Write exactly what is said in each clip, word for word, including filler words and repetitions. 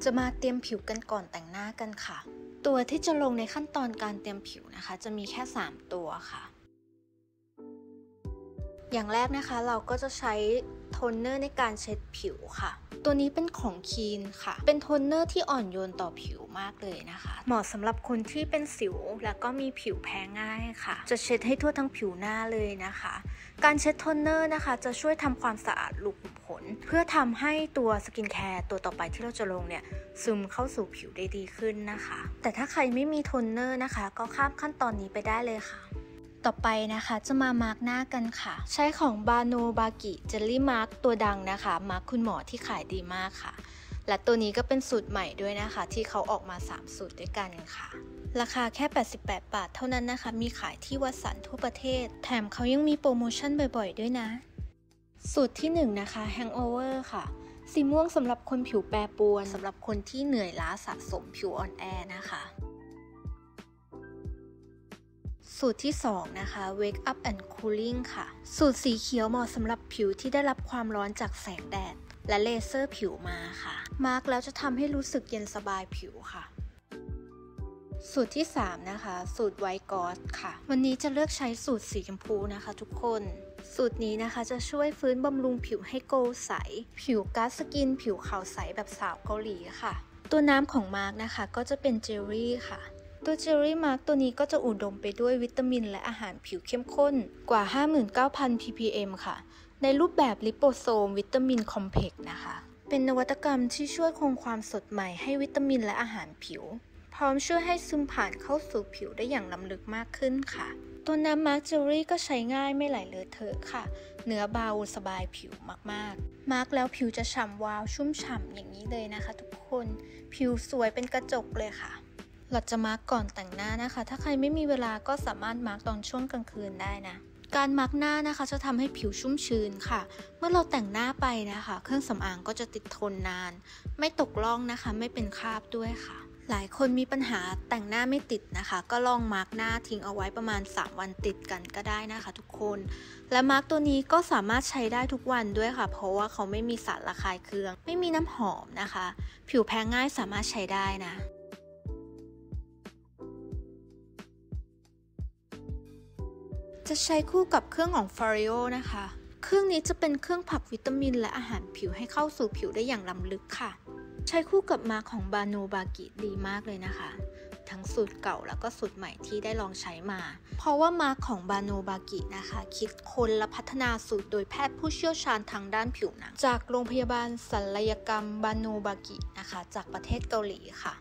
จะมาเตรียมผิวกันก่อนแต่งหน้ากันค่ะตัวที่จะลงในขั้นตอนการเตรียมผิวนะคะจะมีแค่สามตัวค่ะอย่างแรกนะคะเราก็จะใช้โทนเนอร์ในการเช็ดผิวค่ะตัวนี้เป็นของคีนค่ะเป็นโทนเนอร์ที่อ่อนโยนต่อผิวมากเลยนะคะเหมาะสำหรับคนที่เป็นสิวแล้วก็มีผิวแพ้ง่ายค่ะจะเช็ดให้ทั่วทั้งผิวหน้าเลยนะคะการเช็ดโทนเนอร์นะคะจะช่วยทำความสะอาดรูขุมขนเพื่อทำให้ตัวสกินแคร์ตัวต่อไปที่เราจะลงเนี่ยซึมเข้าสู่ผิวได้ดีขึ้นนะคะแต่ถ้าใครไม่มีโทนเนอร์นะคะก็ข้ามขั้นตอนนี้ไปได้เลยค่ะต่อไปนะคะจะมามาร์กหน้ากันค่ะใช้ของบาโนบากิเจลลี่มาร์กตัวดังนะคะมาร์กคุณหมอที่ขายดีมากค่ะและตัวนี้ก็เป็นสูตรใหม่ด้วยนะคะที่เขาออกมาสามสูตรด้วยกันค่ะราคาแค่แปดสิบแปดบาทเท่านั้นนะคะมีขายที่วัตสันทั่วประเทศแถมเขายังมีโปรโมชั่นบ่อยๆด้วยนะสูตรที่หนึ่งนะคะ Hangover ค่ะสีม่วงสำหรับคนผิวแปรปรวนสำหรับคนที่เหนื่อยล้าสะสมผิวอ่อนแอนะคะสูตรที่สองนะคะ Wake Up and Cooling ค่ะสูตรสีเขียวเหมาะสำหรับผิวที่ได้รับความร้อนจากแสงแดดและเลเซอร์ผิวมาค่ะมาร์กแล้วจะทำให้รู้สึกเย็นสบายผิวค่ะสูตรที่สามนะคะสูตร White Ghost ค่ะวันนี้จะเลือกใช้สูตรสีชมพูนะคะทุกคนสูตรนี้นะคะจะช่วยฟื้นบำรุงผิวให้โกลใสผิวก๊าซสกินผิวขาวใสแบบสาวเกาหลีค่ะตัวน้ำของมาร์กนะคะก็จะเป็นเจลลี่ค่ะตัวเจลลี่มาร์กตัวนี้ก็จะอุดมไปด้วยวิตามินและอาหารผิวเข้มข้นกว่า ห้าหมื่นเก้าพัน พี พี เอ็ม ค่ะในรูปแบบลิโปโซมวิตามินคอมเพล็กซ์นะคะเป็นนวัตกรรมที่ช่วยคงความสดใหม่ให้วิตามินและอาหารผิวพร้อมช่วยให้ซึมผ่านเข้าสู่ผิวได้อย่างล้ำลึกมากขึ้นค่ะตัวน้ำมาร์กเจลลี่ก็ใช้ง่ายไม่ไหลเลอะเทอะค่ะเนื้อเบาสบายผิวมากๆมาร์กแล้วผิวจะฉ่ำวาวชุ่มฉ่ำอย่างนี้เลยนะคะทุกคนผิวสวยเป็นกระจกเลยค่ะเราจะมาร์กก่อนแต่งหน้านะคะถ้าใครไม่มีเวลาก็สามารถมาร์กตอนช่วงกลางคืนได้นะการมาร์กหน้านะคะจะทำให้ผิวชุ่มชื้นค่ะเมื่อเราแต่งหน้าไปนะคะเครื่องสำอางก็จะติดทนนานไม่ตกล่องนะคะไม่เป็นคราบด้วยค่ะหลายคนมีปัญหาแต่งหน้าไม่ติดนะคะก็ลองมาร์กหน้าทิ้งเอาไว้ประมาณสามวันติดกันก็ได้นะคะทุกคนและมาร์กตัวนี้ก็สามารถใช้ได้ทุกวันด้วยค่ะเพราะว่าเขาไม่มีสารระคายเคืองไม่มีน้ำหอมนะคะผิวแพ้ง่ายสามารถใช้ได้นะจะใช้คู่กับเครื่องของ Foreo นะคะเครื่องนี้จะเป็นเครื่องผลักวิตามินและอาหารผิวให้เข้าสู่ผิวได้อย่างล้ำลึกค่ะใช้คู่กับมาร์กของบาโนบากิดีมากเลยนะคะทั้งสูตรเก่าแล้วก็สูตรใหม่ที่ได้ลองใช้มาเพราะว่ามาร์กของบาโนบากินะคะคิดค้นและพัฒนาสูตรโดยแพทย์ผู้เชี่ยวชาญทางด้านผิวหนังจากโรงพยาบาลศัลยกรรมบาโนบากินะคะจากประเทศเกาหลีค่ะ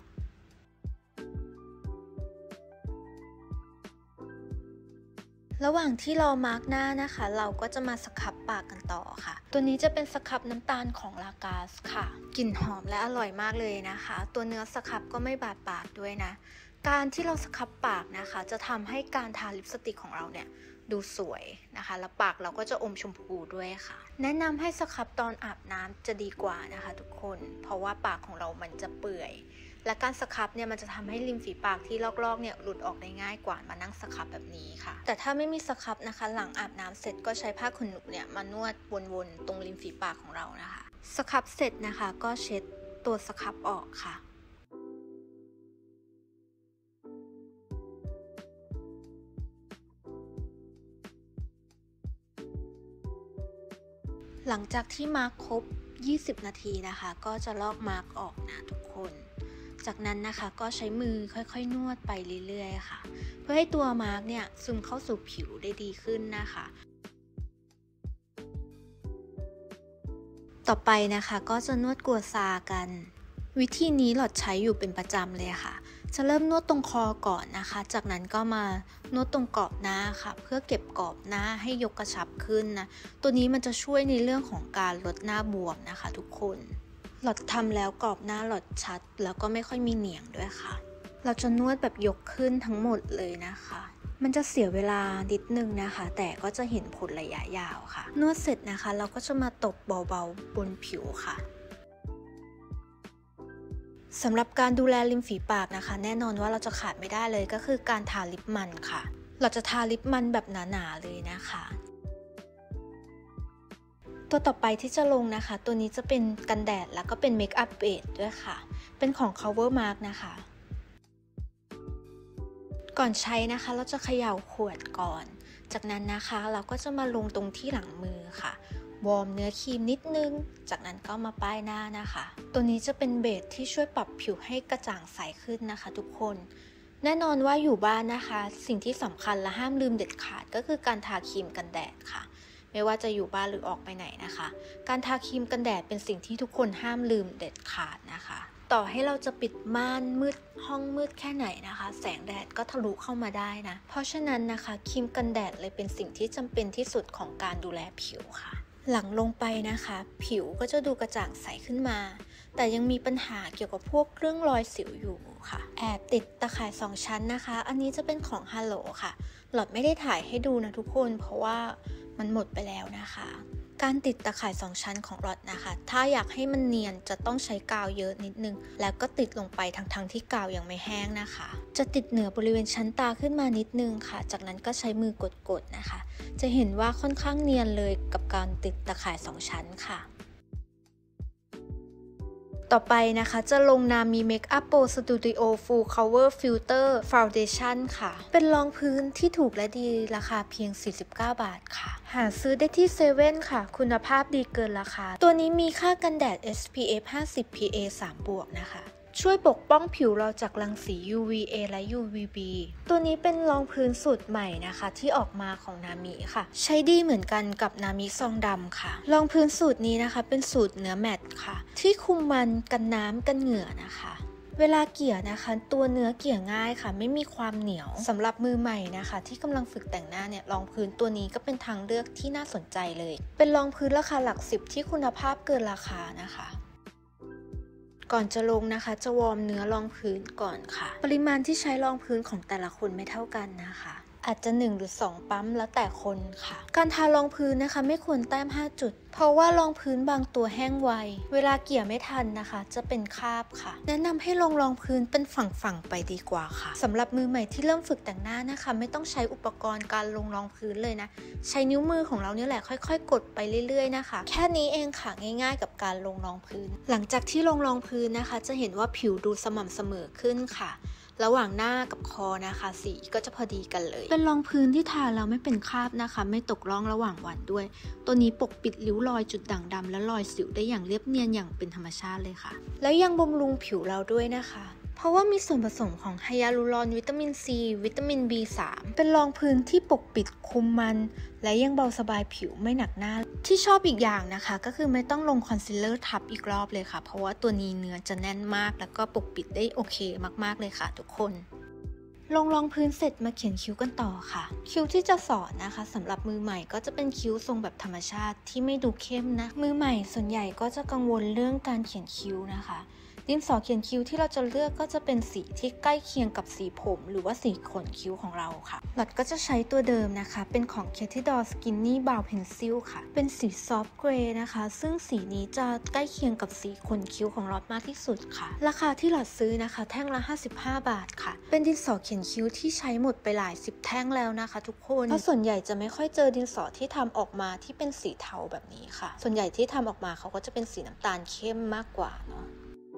ระหว่างที่เรามาร์กหน้านะคะเราก็จะมาสครับปากกันต่อค่ะตัวนี้จะเป็นสครับน้ำตาลของลากาสค่ะกลิ่นหอมและอร่อยมากเลยนะคะตัวเนื้อสครับก็ไม่บาดปากด้วยนะการที่เราสครับปากนะคะจะทำให้การทาลิปสติกของเราเนี่ยดูสวยนะคะและปากเราก็จะอมชมพูด้วยค่ะแนะนำให้สครับตอนอาบน้ำจะดีกว่านะคะทุกคนเพราะว่าปากของเรามันจะเปื่อยและการสครับเนี่ยมันจะทำให้ริมฝีปากที่ลอกๆเนี่ยหลุดออกได้ง่ายกว่ามานั่งสครับแบบนี้ค่ะแต่ถ้าไม่มีสครับนะคะหลังอาบน้ำเสร็จก็ใช้ผ้าขนหนูเนี่ยมานวดวนๆตรงริมฝีปากของเรานะคะสครับเสร็จนะคะก็เช็ดตัวสครับออกค่ะหลังจากที่มาร์กครบยี่สิบนาทีนะคะก็จะลอกมาร์กออกนะทุกคนจากนั้นนะคะก็ใช้มือค่อยๆนวดไปเรื่อยๆค่ะเพื่อให้ตัวมาร์กเนี่ยซึมเข้าสู่ผิวได้ดีขึ้นนะคะต่อไปนะคะก็จะนวดกัวซากันวิธีนี้หลอดใช้อยู่เป็นประจำเลยค่ะจะเริ่มนวดตรงคอก่อนนะคะจากนั้นก็มานวดตรงกรอบหน้าค่ะเพื่อเก็บกรอบหน้าให้ยกกระชับขึ้นนะตัวนี้มันจะช่วยในเรื่องของการลดหน้าบวมนะคะทุกคนหลอดทำแล้วกรอบหน้าหลอดชัดแล้วก็ไม่ค่อยมีเหนียงด้วยค่ะเราจะนวดแบบยกขึ้นทั้งหมดเลยนะคะมันจะเสียเวลานิดนึงนะคะแต่ก็จะเห็นผลระยะยาวค่ะนวดเสร็จนะคะเราก็จะมาตบเบาๆบนผิวค่ะสำหรับการดูแลริมฝีปากนะคะแน่นอนว่าเราจะขาดไม่ได้เลยก็คือการทาลิปมันค่ะเราจะทาลิปมันแบบหนาๆเลยนะคะตัวต่อไปที่จะลงนะคะตัวนี้จะเป็นกันแดดแล้วก็เป็นเมคอัพเบสด้วยค่ะเป็นของ CoverMark นะคะก่อนใช้นะคะเราจะเขย่าขวดก่อนจากนั้นนะคะเราก็จะมาลงตรงที่หลังมือค่ะวอร์มเนื้อครีมนิดนึงจากนั้นก็มาป้ายหน้านะคะตัวนี้จะเป็นเบสที่ช่วยปรับผิวให้กระจ่างใสขึ้นนะคะทุกคนแน่นอนว่าอยู่บ้านนะคะสิ่งที่สำคัญและห้ามลืมเด็ดขาดก็คือการทาครีมกันแดดค่ะไม่ว่าจะอยู่บ้านหรือออกไปไหนนะคะการทาครีมกันแดดเป็นสิ่งที่ทุกคนห้ามลืมเด็ดขาดนะคะต่อให้เราจะปิดม่านมืดห้องมืดแค่ไหนนะคะแสงแดดก็ทะลุเข้ามาได้นะเพราะฉะนั้นนะคะครีมกันแดดเลยเป็นสิ่งที่จำเป็นที่สุดของการดูแลผิวค่ะหลังลงไปนะคะผิวก็จะดูกระจ่างใสขึ้นมาแต่ยังมีปัญหาเกี่ยวกับพวกเรื่องรอยสิวอยู่ค่ะแอบติดตะข่ายสองชั้นนะคะอันนี้จะเป็นของ Hello ค่ะหลอดไม่ได้ถ่ายให้ดูนะทุกคนเพราะว่ามันหมดไปแล้วนะคะการติดตะข่ายสองชั้นของหลอดนะคะถ้าอยากให้มันเนียนจะต้องใช้กาวเยอะนิดนึงแล้วก็ติดลงไปทั้งๆ ท, ที่กาวยังไม่แห้งนะคะจะติดเหนือบริเวณชั้นตาขึ้นมานิดนึงค่ะจากนั้นก็ใช้มือกดๆนะคะจะเห็นว่าค่อนข้างเนียนเลยกับการติดตะข่ายสองชั้นค่ะต่อไปนะคะจะลงนามี Makeup Pro Studio Full Cover Filter Foundation ค่ะเป็นรองพื้นที่ถูกและดีราคาเพียงสี่สิบเก้าบาทค่ะหาซื้อได้ที่เซเว่นค่ะคุณภาพดีเกินราคาตัวนี้มีค่ากันแดด เอส พี เอฟ ห้าสิบ พี เอ สาม บวกนะคะช่วยปกป้องผิวเราจากรังสี ยู วี เอ และ ยู วี บี ตัวนี้เป็นรองพื้นสูตรใหม่นะคะที่ออกมาของนามิค่ะใช้ดีเหมือนกันกับนามิซองดำค่ะรองพื้นสูตรนี้นะคะเป็นสูตรเนื้อแมตต์ค่ะที่คุมมันกันน้ำกันเหงื่อนะคะเวลาเกี่ยนะคะตัวเนื้อเกี่ยง่ายค่ะไม่มีความเหนียวสำหรับมือใหม่นะคะที่กำลังฝึกแต่งหน้าเนี่ยรองพื้นตัวนี้ก็เป็นทางเลือกที่น่าสนใจเลยเป็นรองพื้นราคาหลักสิบที่คุณภาพเกินราคานะคะก่อนจะลงนะคะจะวอร์มเนื้อรองพื้นก่อนค่ะปริมาณที่ใช้รองพื้นของแต่ละคนไม่เท่ากันนะคะอาจจะหนึ่งหรือสองปั๊มแล้วแต่คนค่ะการทารองพื้นนะคะไม่ควรแต้มห้าจุดเพราะว่ารองพื้นบางตัวแห้งไวเวลาเกี่ยไม่ทันนะคะจะเป็นคราบค่ะแนะนำให้ลงรองพื้นเป็นฝั่งๆไปดีกว่าค่ะสำหรับมือใหม่ที่เริ่มฝึกแต่งหน้านะคะไม่ต้องใช้อุปกรณ์การลงรองพื้นเลยนะใช้นิ้วมือของเราเนี่ยแหละค่อยๆกดไปเรื่อยๆนะคะแค่นี้เองค่ะง่ายๆกับการลงรองพื้นหลังจากที่ลงรองพื้นนะคะจะเห็นว่าผิวดูสม่ำเสมอขึ้นค่ะระหว่างหน้ากับคอนะคะสีก็จะพอดีกันเลยเป็นรองพื้นที่ทาแล้วไม่เป็นคราบนะคะไม่ตกร่องระหว่างวันด้วยตัวนี้ปกปิดริ้วรอยจุดด่างดำและรอยสิวได้อย่างเรียบเนียนอย่างเป็นธรรมชาติเลยค่ะแล้วยังบำรุงผิวเราด้วยนะคะเพราะว่ามีส่วนผสมของไฮยาลูรอนวิตามินซีวิตามิน บี สาม เป็นรองพื้นที่ปกปิดคุมมันและยังเบาสบายผิวไม่หนักหน้าที่ชอบอีกอย่างนะคะก็คือไม่ต้องลงคอนซีลเลอร์ทับอีกรอบเลยค่ะเพราะว่าตัวนี้เนื้อจะแน่นมากแล้วก็ปกปิดได้โอเคมากๆเลยค่ะทุกคนลงรองพื้นเสร็จมาเขียนคิ้วกันต่อค่ะคิ้วที่จะสอนนะคะสำหรับมือใหม่ก็จะเป็นคิ้วทรงแบบธรรมชาติที่ไม่ดูเข้มนะมือใหม่ส่วนใหญ่ก็จะกังวลเรื่องการเขียนคิ้วนะคะดินสอเขียนคิ้วที่เราจะเลือกก็จะเป็นสีที่ใกล้เคียงกับสีผมหรือว่าสีขนคิ้วของเราค่ะหลอดก็จะใช้ตัวเดิมนะคะเป็นของ Catidor Skinny Brow Pencil ค่ะเป็นสี Soft Gray นะคะซึ่งสีนี้จะใกล้เคียงกับสีขนคิ้วของหลอดมากที่สุดค่ะราคาที่หลอดซื้อนะคะแท่งละห้าสิบห้าบาทค่ะเป็นดินสอเขียนคิ้วที่ใช้หมดไปหลายสิบแท่งแล้วนะคะทุกคนเพราะส่วนใหญ่จะไม่ค่อยเจอดินสอที่ทำออกมาที่เป็นสีเทาแบบนี้ค่ะส่วนใหญ่ที่ทำออกมาเขาก็จะเป็นสีน้ำตาลเข้มมากกว่าเนาะ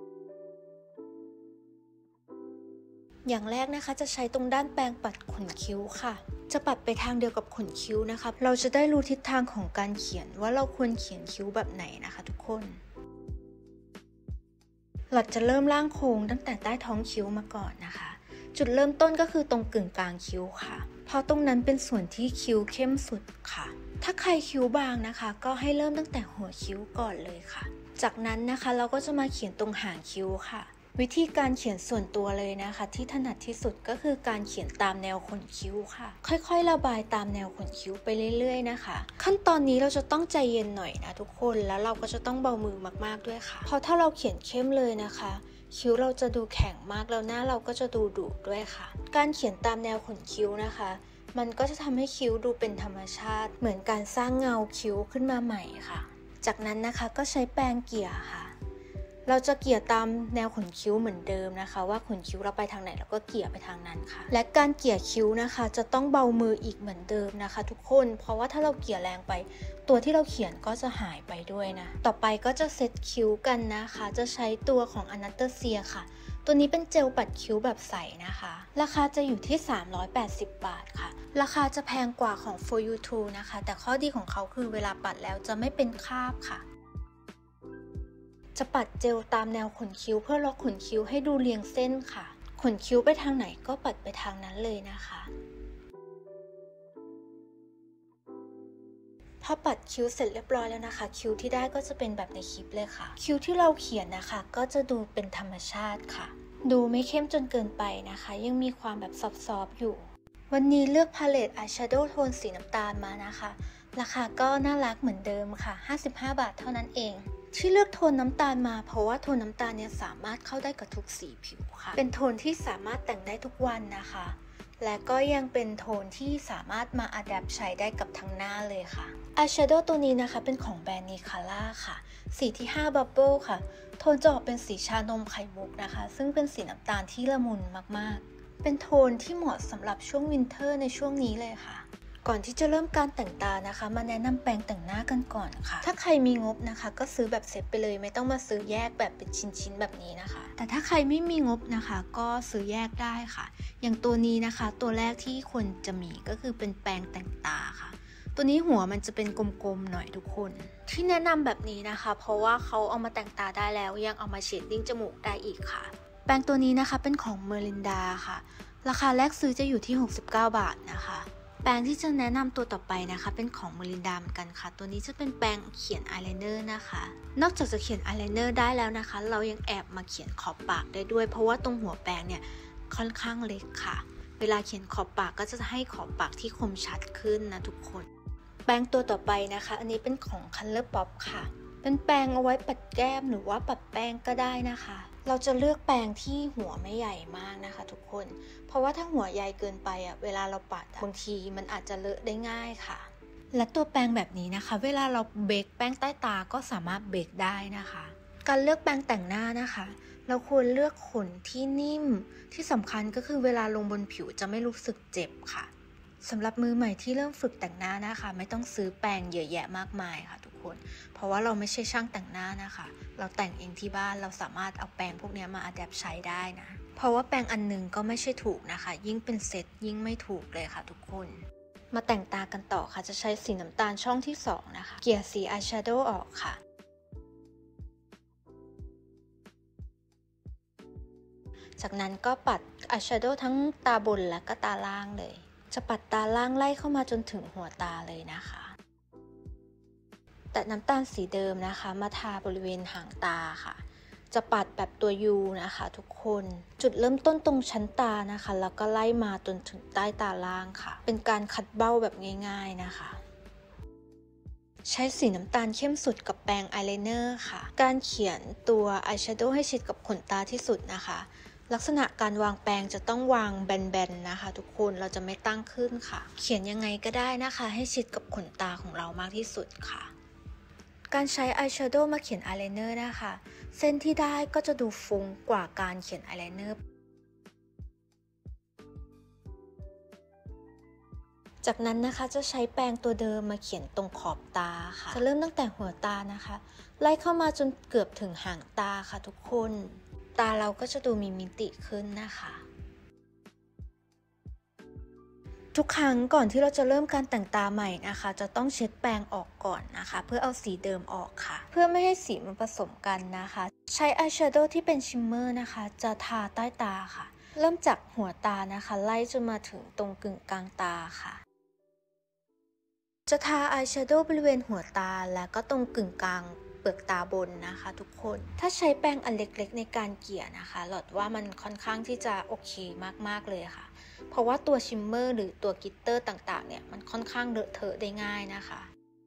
อย่างแรกนะคะจะใช้ตรงด้านแปรงปัดขนคิ้วค่ะจะปัดไปทางเดียวกับขนคิ้วนะคะเราจะได้รู้ทิศทางของการเขียนว่าเราควรเขียนคิ้วแบบไหนนะคะทุกคนหลอดจะเริ่มล่างโค้งตั้งแต่ใต้ท้องคิ้วมาก่อนนะคะจุดเริ่มต้นก็คือตรงกึ่งกลางคิ้วค่ะเพราะตรงนั้นเป็นส่วนที่คิ้วเข้มสุดค่ะถ้าใครคิ้วบางนะคะก็ให้เริ่มตั้งแต่หัวคิ้วก่อนเลยค่ะจากนั้นนะคะเราก็จะมาเขียนตรงหางคิ้วค่ะวิธีการเขียนส่วนตัวเลยนะคะที่ถนัดที่สุดก็คือการเขียนตามแนวขนคิ้วค่ะค่อยๆระบายตามแนวขนคิ้วไปเรื่อยๆนะคะขั้นตอนนี้เราจะต้องใจเย็นหน่อยนะทุกคนแล้วเราก็จะต้องเบามือมากๆด้วยค่ะเพราะถ้าเราเขียนเข้มเลยนะคะคิ้วเราจะดูแข็งมากแล้วหน้าเราก็จะดูดุด้วยค่ะการเขียนตามแนวขนคิ้วนะคะมันก็จะทำให้คิ้วดูเป็นธรรมชาติเหมือนการสร้างเงาคิ้วขึ้นมาใหม่ค่ะจากนั้นนะคะก็ใช้แปรงเกี่ยค่ะเราจะเกลี่ยตามแนวขนคิ้วเหมือนเดิมนะคะว่าขนคิ้วเราไปทางไหนเราก็เกลี่ยไปทางนั้นค่ะและการเกลี่ยคิ้วนะคะจะต้องเบามืออีกเหมือนเดิมนะคะทุกคนเพราะว่าถ้าเราเกลี่ยแรงไปตัวที่เราเขียนก็จะหายไปด้วยนะต่อไปก็จะเซตคิ้วกันนะคะจะใช้ตัวของ Anastasia ค่ะตัวนี้เป็นเจลปัดคิ้วแบบใสนะคะราคาจะอยู่ที่สามร้อยแปดสิบบาทค่ะราคาจะแพงกว่าของ โฟร์ ยู ทู นะคะแต่ข้อดีของเขาคือเวลาปัดแล้วจะไม่เป็นคราบค่ะจะปัดเจลตามแนวขนคิ้วเพื่อล็อกขนคิ้วให้ดูเรียงเส้นค่ะขนคิ้วไปทางไหนก็ปัดไปทางนั้นเลยนะคะพอปัดคิ้วเสร็จเรียบร้อยแล้วนะคะคิ้วที่ได้ก็จะเป็นแบบในคลิปเลยค่ะคิ้วที่เราเขียนนะคะก็จะดูเป็นธรรมชาติค่ะดูไม่เข้มจนเกินไปนะคะยังมีความแบบซอฟต์ๆอยู่วันนี้เลือกพาเลตอายแชโดว์โทนสีน้ำตาลมานะคะราคาก็น่ารักเหมือนเดิมค่ะห้าสิบห้าบาทเท่านั้นเองที่เลือกโทนน้ำตาลมาเพราะว่าโทนน้ำตาลเนี่ยสามารถเข้าได้กับทุกสีผิวค่ะเป็นโทนที่สามารถแต่งได้ทุกวันนะคะและก็ยังเป็นโทนที่สามารถมาอัดแอปใช้ได้กับทั้งหน้าเลยค่ะอายแชโดว์ตัวนี้นะคะเป็นของแบรนด์นิคาร่าค่ะสีที่ห้า Bubble ค่ะโทนจะออกเป็นสีชานมไข่มุกนะคะซึ่งเป็นสีน้ำตาลที่ละมุนมากๆเป็นโทนที่เหมาะสำหรับช่วงวินเทอร์ในช่วงนี้เลยค่ะก่อนที่จะเริ่มการแต่งตานะคะมาแนะนำแปรงแต่งหน้ากันก่อนค่ะถ้าใครมีงบนะคะก็ซื้อแบบเซ็ตไปเลยไม่ต้องมาซื้อแยกแบบเป็นชิ้นๆแบบนี้นะคะแต่ถ้าใครไม่มีงบนะคะก็ซื้อแยกได้ค่ะอย่างตัวนี้นะคะตัวแรกที่ควรจะมีก็คือเป็นแปรงแต่งตาค่ะตัวนี้หัวมันจะเป็นกลมๆหน่อยทุกคนที่แนะนำแบบนี้นะคะเพราะว่าเขาเอามาแต่งตาได้แล้วยังเอามาเชดดิ้งจมูกได้อีกค่ะแปรงตัวนี้นะคะเป็นของเมอรินดาค่ะราคาแรกซื้อจะอยู่ที่หกสิบเก้าบาทนะคะแปรงที่จะแนะนำตัวต่อไปนะคะเป็นของเมลินดาเหมือนกันค่ะตัวนี้จะเป็นแปรงเขียนอายไลเนอร์นะคะนอกจากจะเขียนอายไลเนอร์ได้แล้วนะคะเรายังแอบมาเขียนขอบปากได้ด้วยเพราะว่าตรงหัวแปรงเนี่ยค่อนข้างเล็กค่ะเวลาเขียนขอบปากก็จะให้ขอบปากที่คมชัดขึ้นนะทุกคนแปรงตัวต่อไปนะคะอันนี้เป็นของ ColourPop ค่ะเป็นแปรงเอาไว้ปัดแก้มหรือว่าปัดแป้งก็ได้นะคะเราจะเลือกแปรงที่หัวไม่ใหญ่มากนะคะทุกคนเพราะว่าถ้าหัวใหญ่เกินไปอ่ะเวลาเราปัดบางทีมันอาจจะเลอะได้ง่ายค่ะและตัวแปรงแบบนี้นะคะเวลาเราเบกแป้งใต้ตาก็สามารถเบกได้นะคะการเลือกแปรงแต่งหน้านะคะเราควรเลือกขนที่นิ่มที่สำคัญก็คือเวลาลงบนผิวจะไม่รู้สึกเจ็บค่ะสำหรับมือใหม่ที่เริ่มฝึกแต่งหน้านะคะไม่ต้องซื้อแปรงเยอะแยะมากมายค่ะทุกคนเพราะว่าเราไม่ใช่ช่างแต่งหน้านะคะเราแต่งเองที่บ้านเราสามารถเอาแปรงพวกนี้มาอัดแอปใช้ได้นะเพราะว่าแปรงอันนึงก็ไม่ใช่ถูกนะคะยิ่งเป็นเซตยิ่งไม่ถูกเลยค่ะทุกคนมาแต่งตากันต่อค่ะจะใช้สีน้ำตาลช่องที่สองนะคะเกลี่ยสีอายแชโดว์ออกค่ะจากนั้นก็ปัดอายแชโดว์ทั้งตาบนและก็ตาล่างเลยจะปัดตาล่างไล่เข้ามาจนถึงหัวตาเลยนะคะแต่น้ำตาลสีเดิมนะคะมาทาบริเวณหางตาค่ะจะปัดแบบตัว ยู นะคะทุกคนจุดเริ่มต้นตรงชั้นตานะคะแล้วก็ไล่มาจนถึงใต้ตาล่างค่ะเป็นการขัดเบ้าแบบง่ายๆนะคะใช้สีน้ำตาลเข้มสุดกับแปรงอายไลเนอร์ค่ะการเขียนตัวอายแชโดว์ให้ชิดกับขนตาที่สุดนะคะลักษณะการวางแปรงจะต้องวางแบนๆนะคะทุกคนเราจะไม่ตั้งขึ้นค่ะเขียนยังไงก็ได้นะคะให้ชิดกับขนตาของเรามากที่สุดค่ะการใช้อายแชโดว์มาเขียนอายไลเนอร์นะคะเส้นที่ได้ก็จะดูฟุ้งกว่าการเขียนอายไลเนอร์จากนั้นนะคะจะใช้แปรงตัวเดิมมาเขียนตรงขอบตาค่ะจะเริ่มตั้งแต่หัวตานะคะไล่เข้ามาจนเกือบถึงหางตาค่ะทุกคนตาเราก็จะดูมีมิติขึ้นนะคะทุกครั้งก่อนที่เราจะเริ่มการแต่งตาใหม่นะคะจะต้องเช็ดแปรงออกก่อนนะคะเพื่อเอาสีเดิมออกค่ะเพื่อไม่ให้สีมันผสมกันนะคะใช้อายแชโดว์ที่เป็นชิมเมอร์นะคะจะทาใต้ตาค่ะเริ่มจากหัวตานะคะไล่จนมาถึงตรงกึ่งกลางตาค่ะจะทาอายแชโดว์บริเวณหัวตาและก็ตรงกึ่งกลางเปลือกตาบนนะคะทุกคนถ้าใช้แปรงอันเล็กๆในการเกลี่ยนะคะหลอดว่ามันค่อนข้างที่จะโอเคมากๆเลยค่ะเพราะว่าตัวชิมเมอร์หรือตัวกลิตเตอร์ต่างๆเนี่ยมันค่อนข้างเลอะเทอะได้ง่ายนะคะ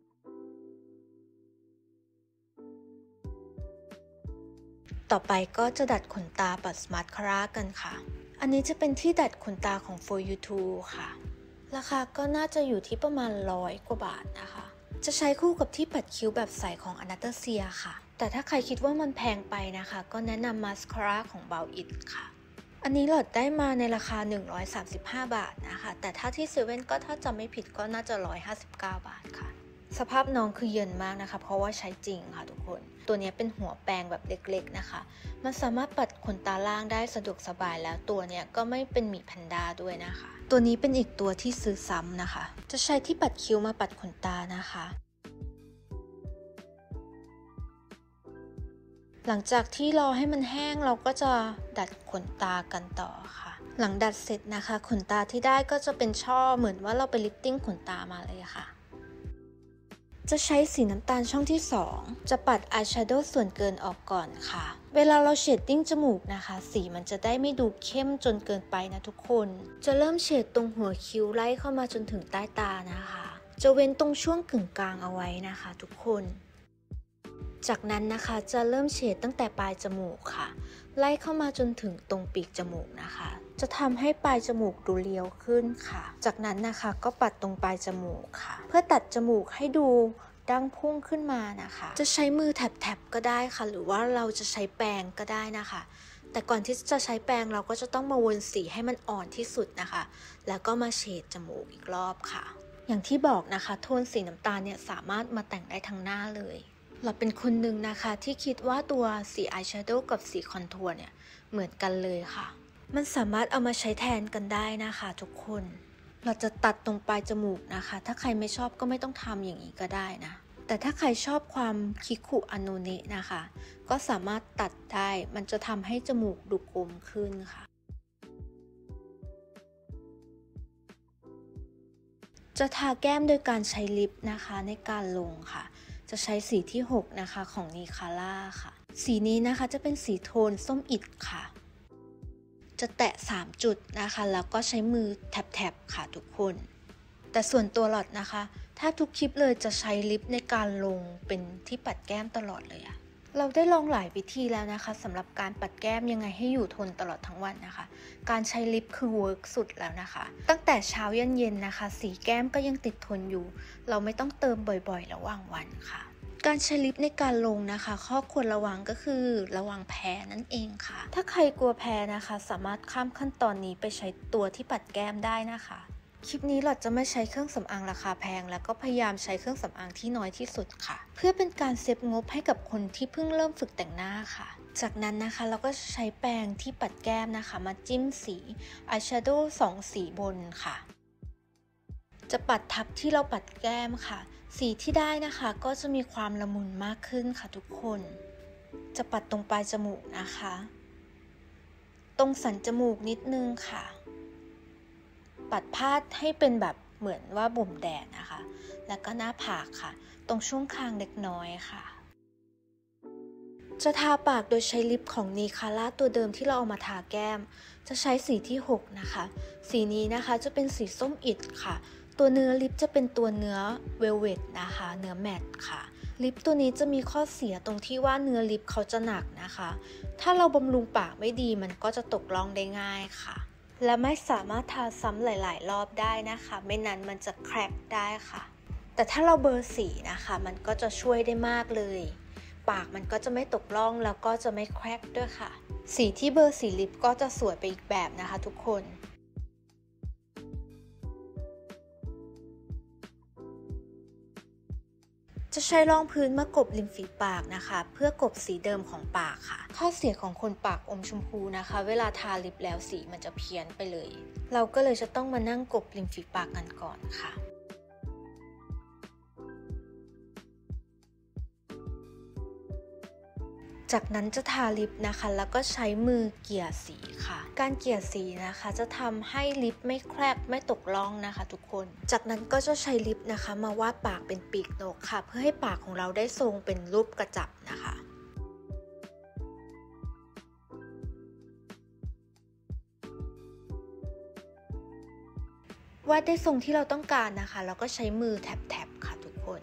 ต่อไปก็จะดัดขนตาปัดสมาร์ทคาร่ากันค่ะอันนี้จะเป็นที่ดัดขนตาของ โฟร์ ยู ทู ค่ะราคาก็น่าจะอยู่ที่ประมาณร้อยกว่าบาทนะคะจะใช้คู่กับที่ปัดคิ้วแบบใสของ Anastasia ค่ะแต่ถ้าใครคิดว่ามันแพงไปนะคะก็แนะนำมาสคาร่าของ Bao It ค่ะอันนี้หลอดได้มาในราคาหนึ่งร้อยสามสิบห้าบาทนะคะแต่ถ้าที่เซเว่นก็ถ้าจำไม่ผิดก็น่าจะหนึ่งร้อยห้าสิบเก้าบาทค่ะสภาพน้องคือเย็นมากนะคะเพราะว่าใช้จริงค่ะทุกคนตัวนี้เป็นหัวแปรงแบบเล็กๆนะคะมันสามารถปัดขนตาล่างได้สะดวกสบายแล้วตัวเนี้ยก็ไม่เป็นหมีแพนด้าด้วยนะคะตัวนี้เป็นอีกตัวที่ซื้อซ้ำนะคะจะใช้ที่ปัดคิ้วมาปัดขนตานะคะหลังจากที่รอให้มันแห้งเราก็จะดัดขนตากันต่อค่ะหลังดัดเสร็จนะคะขนตาที่ได้ก็จะเป็นช่อเหมือนว่าเราไปลิฟติ้งขนตามาเลยค่ะจะใช้สีน้ำตาลช่องที่สองจะปัดอายแชโดว์ส่วนเกินออกก่อนค่ะเวลาเราเชดดิ้งจมูกนะคะสีมันจะได้ไม่ดูเข้มจนเกินไปนะทุกคนจะเริ่มเฉดตรงหัวคิ้วไล่เข้ามาจนถึงใต้ตานะคะจะเว้นตรงช่วงกึ่งกลางเอาไว้นะคะทุกคนจากนั้นนะคะจะเริ่มเฉดตั้งแต่ปลายจมูกค่ะไล่เข้ามาจนถึงตรงปีกจมูกนะคะจะทำให้ปลายจมูกดูเรียวขึ้นค่ะจากนั้นนะคะก็ปัดตรงปลายจมูกค่ะเพื่อตัดจมูกให้ดูดังพุ่งขึ้นมานะคะจะใช้มือแถบๆก็ได้ค่ะหรือว่าเราจะใช้แปรงก็ได้นะคะแต่ก่อนที่จะใช้แปรงเราก็จะต้องมาวนสีให้มันอ่อนที่สุดนะคะแล้วก็มาเฉดจมูกอีกรอบค่ะอย่างที่บอกนะคะโทนสีน้ำตาลเนี่ยสามารถมาแต่งได้ทั้งหน้าเลยเราเป็นคนหนึ่งนะคะที่คิดว่าตัวสีอายแชโดว์กับสีคอนทัวร์เนี่ยเหมือนกันเลยค่ะมันสามารถเอามาใช้แทนกันได้นะคะทุกคนเราจะตัดตรงปลายจมูกนะคะถ้าใครไม่ชอบก็ไม่ต้องทำอย่างนี้ก็ได้นะแต่ถ้าใครชอบความคิคุอโนเนะนะคะก็สามารถตัดได้มันจะทำให้จมูกดูกลมขึ้นค่ะจะทาแก้มโดยการใช้ลิปนะคะในการลงค่ะจะใช้สีที่หกนะคะของนิคาร่าค่ะสีนี้นะคะจะเป็นสีโทนส้มอิฐค่ะจะแตะสามจุดนะคะแล้วก็ใช้มือแถบๆค่ะทุกคนแต่ส่วนตัวหลอดนะคะถ้าทุกคลิปเลยจะใช้ลิปในการลงเป็นที่ปัดแก้มตลอดเลยอะเราได้ลองหลายวิธีแล้วนะคะสำหรับการปัดแก้มยังไงให้อยู่ทนตลอดทั้งวันนะคะการใช้ลิปคือเวิร์กสุดแล้วนะคะตั้งแต่เช้ายันเย็นนะคะสีแก้มก็ยังติดทนอยู่เราไม่ต้องเติมบ่อยๆระหว่างวันค่ะการใช้ลิปในการลงนะคะข้อควรระวังก็คือระวังแพ้นั่นเองค่ะถ้าใครกลัวแพ้นะคะสามารถข้ามขั้นตอนนี้ไปใช้ตัวที่ปัดแก้มได้นะคะคลิปนี้เราจะไม่ใช้เครื่องสำอางราคาแพงแล้วก็พยายามใช้เครื่องสำอางที่น้อยที่สุดค่ะเพื่อเป็นการเซฟงบให้กับคนที่เพิ่งเริ่มฝึกแต่งหน้าค่ะจากนั้นนะคะเราก็ใช้แปรงที่ปัดแก้มนะคะมาจิ้มสีอายแชโดว์สองสีบนค่ะจะปัดทับที่เราปัดแก้มค่ะสีที่ได้นะคะก็จะมีความละมุนมากขึ้นค่ะทุกคนจะปัดตรงปลายจมูกนะคะตรงสันจมูกนิดนึงค่ะปัดพาดให้เป็นแบบเหมือนว่าบ่มแดดนะคะแล้วก็หน้าผากค่ะตรงช่วงคางเล็กน้อยค่ะจะทาปากโดยใช้ลิปของนิคาร่าตัวเดิมที่เราเอามาทาแก้มจะใช้สีที่หกนะคะสีนี้นะคะจะเป็นสีส้มอิฐค่ะตัวเนื้อลิปจะเป็นตัวเนื้อเวลเวทนะคะเนื้อแมตต์ค่ะลิปตัวนี้จะมีข้อเสียตรงที่ว่าเนื้อลิปเขาจะหนักนะคะถ้าเราบำรุงปากไม่ดีมันก็จะตกร่องได้ง่ายค่ะและไม่สามารถทาซ้ำหลายๆรอบได้นะคะไม่นั้นมันจะแคร็กได้ค่ะแต่ถ้าเราเบอร์สีนะคะมันก็จะช่วยได้มากเลยปากมันก็จะไม่ตกร่องแล้วก็จะไม่แคร็กด้วยค่ะสีที่เบอร์สีลิปก็จะสวยไปอีกแบบนะคะทุกคนจะใช้รองพื้นมากบริมฝีปากนะคะเพื่อกบสีเดิมของปากค่ะข้อเสียของคนปากอมชมพูนะคะเวลาทาลิปแล้วสีมันจะเพี้ยนไปเลยเราก็เลยจะต้องมานั่งกบริมฝีปากกันก่อนค่ะจากนั้นจะทาลิปนะคะแล้วก็ใช้มือเกี่ยสีค่ะการเกี่ยสีนะคะจะทำให้ลิปไม่แครกไม่ตกร่องนะคะทุกคนจากนั้นก็จะใช้ลิปนะคะมาวาดปากเป็นปีกนกค่ะเพื่อให้ปากของเราได้ทรงเป็นรูปกระจับนะคะวาดได้ทรงที่เราต้องการนะคะแล้วก็ใช้มือแท็บๆค่ะทุกคน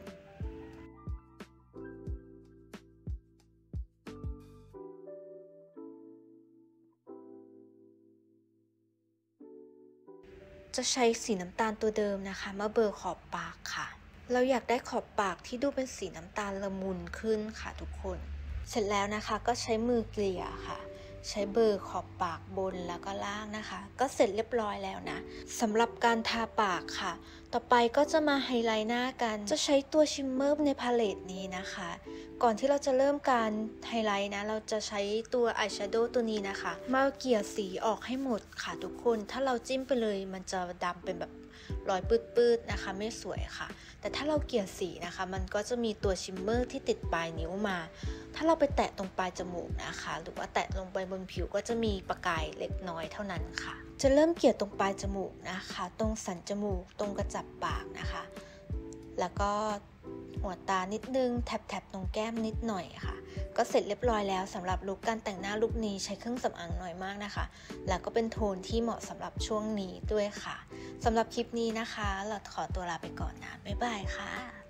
จะใช้สีน้ำตาลตัวเดิมนะคะมาเบอร์ขอบปากค่ะเราอยากได้ขอบปากที่ดูเป็นสีน้ำตาลละมุนขึ้นค่ะทุกคนเสร็จแล้วนะคะก็ใช้มือเกลี่ยค่ะใช้เบอร์ขอบปากบนแล้วก็ล่างนะคะก็เสร็จเรียบร้อยแล้วนะสำหรับการทาปากค่ะต่อไปก็จะมาไฮไลท์หน้ากันจะใช้ตัวชิมเมอร์ในพาเลตนี้นะคะก่อนที่เราจะเริ่มการไฮไลท์นะเราจะใช้ตัวอายแชโดว์ตัวนี้นะคะมาเกลี่ยสีออกให้หมดค่ะทุกคนถ้าเราจิ้มไปเลยมันจะดำเป็นแบบรอยปื้ดๆนะคะไม่สวยค่ะแต่ถ้าเราเกลี่ยสีนะคะมันก็จะมีตัวชิมเมอร์ที่ติดปลายนิ้วมาถ้าเราไปแตะตรงปลายจมูกนะคะหรือว่าแตะลงไปบนผิวก็จะมีประกายเล็กน้อยเท่านั้นค่ะจะเริ่มเกลี่ยตรงปลายจมูกนะคะตรงสันจมูกตรงกระจับปากนะคะแล้วก็หัวตานิดนึงแถบๆตรงแก้มนิดหน่อยค่ะก็เสร็จเรียบร้อยแล้วสำหรับลุคการแต่งหน้าลุคนี้ใช้เครื่องสำอางน้อยมากนะคะแล้วก็เป็นโทนที่เหมาะสำหรับช่วงนี้ด้วยค่ะสำหรับคลิปนี้นะคะเราขอตัวลาไปก่อนนะบ๊ายบายค่ะ